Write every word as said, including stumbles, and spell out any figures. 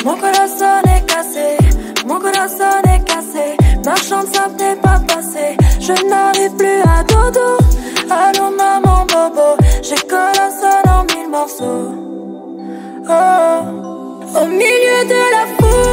Mon corazon est cassé, mon corazon est cassé. Ma chance ça n'est pas passé. Je n'arrive plus à dodo. Allô maman bobo, j'ai corazon en mille morceaux. Oh, au milieu de la foule.